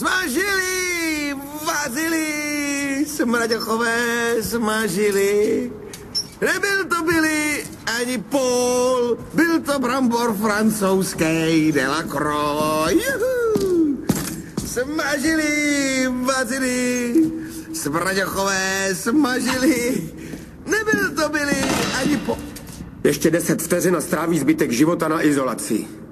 Smažili, vařili, smraďochové smažili. Nebyl to Billy ani Paul, byl to brambor francouzský Delacroix. Smažili, vařili, smraďochové smažili. Nebyl to Billy ani Paul. Ještě 10 vteřin a stráví zbytek života na izolaci.